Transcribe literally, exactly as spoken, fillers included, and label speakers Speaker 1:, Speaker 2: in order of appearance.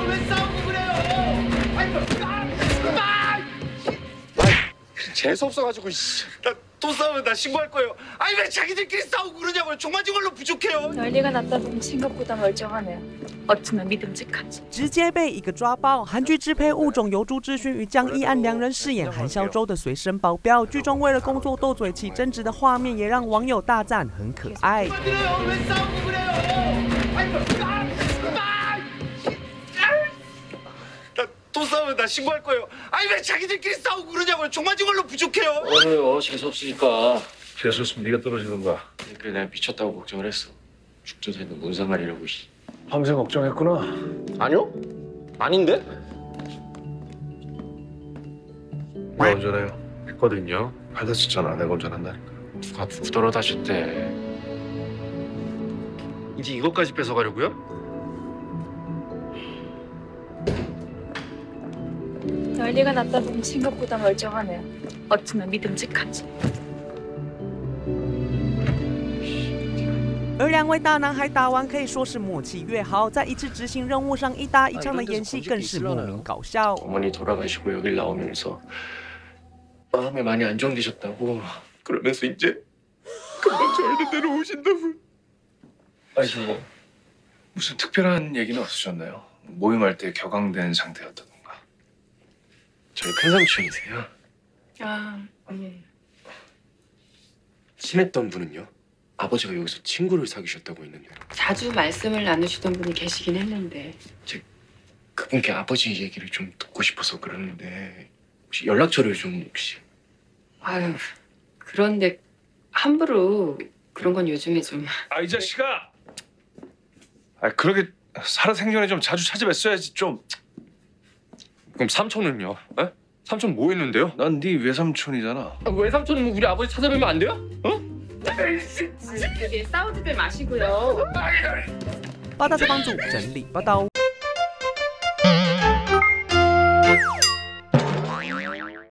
Speaker 1: 왜 싸우고 그래요? 아니, 아!
Speaker 2: 재수 없어가지고 씨.
Speaker 1: 또 싸우면 나 신고할 거예요. 아니 왜 자기들끼리 싸우고 그러냐고요. 정말정말로 부족해요.
Speaker 3: 난리가 났다 보니 생각보다 멀쩡하네요. 어쩌면 믿음직하지.
Speaker 4: 直接被一个抓包。韩剧支配物种由朱智勋与江一安两人饰演韩孝周的随身保镖，剧中为了工作斗嘴起争执的画面，也让网友大赞很可爱。
Speaker 1: 왜 싸우고 그래요? 아니, 아! 또 싸우면 나 신고할 거예요. 아니 왜 자기들끼리 싸우고 그러냐고요. 정말정말로 부족해요.
Speaker 2: 그래요. 재수 없으니까.
Speaker 5: 재수 없으면 네가 떨어지던가.
Speaker 2: 그래 내가 미쳤다고 걱정을 했어. 죽전에 있는 뭔 상관이라고.
Speaker 5: 밤새 걱정했구나.
Speaker 2: 아니요? 아닌데?
Speaker 5: 내가 운전해요. 했거든요. 팔 다쳤잖아. 내가 운전한다니까.
Speaker 2: 누가 누구 떨어다셨대.
Speaker 5: 이제 이것까지 뺏어가려고요?
Speaker 3: 난리가 났다 보니 생각보다 멀쩡하네요. 어쩌면 믿음직하지.
Speaker 4: 而两位大男孩打完可以说是默契越好，在一次执行任务上一搭一唱的演戏更是莫名搞笑。
Speaker 2: 어머니 돌아가시고 여길 나오면서 마음이 많이 안정되셨다고 그러면서 이제 금방 저희는 데려오신다고.
Speaker 5: 아니 뭐 무슨 특별한 얘기는 없으셨나요? 모임할 때 격앙된 상태였다던가.
Speaker 2: 저희 큰 삼촌이세요.
Speaker 3: 아, 예.
Speaker 2: 친했던 분은요? 아버지가 여기서 친구를 사귀셨다고 했는데
Speaker 6: 자주 말씀을 나누시던 분이 계시긴 했는데
Speaker 2: 그분께 아버지 얘기를 좀 듣고 싶어서 그러는데 혹시 연락처를 좀 혹시.
Speaker 6: 아유 그런데 함부로 그런 건 요즘에 좀
Speaker 5: 아 이 자식아! 아 그러게 살아생전에 좀 자주 찾아뵀어야지 좀.
Speaker 2: 그럼 삼촌은요? 에? 삼촌 뭐 했는데요?
Speaker 5: 난 네 외삼촌이잖아.
Speaker 2: 아, 외삼촌은 우리 아버지 찾아뵈면 안 돼요? 어?
Speaker 6: 그게 싸우지들 마시고요.
Speaker 4: 八大侧帮主整理报道。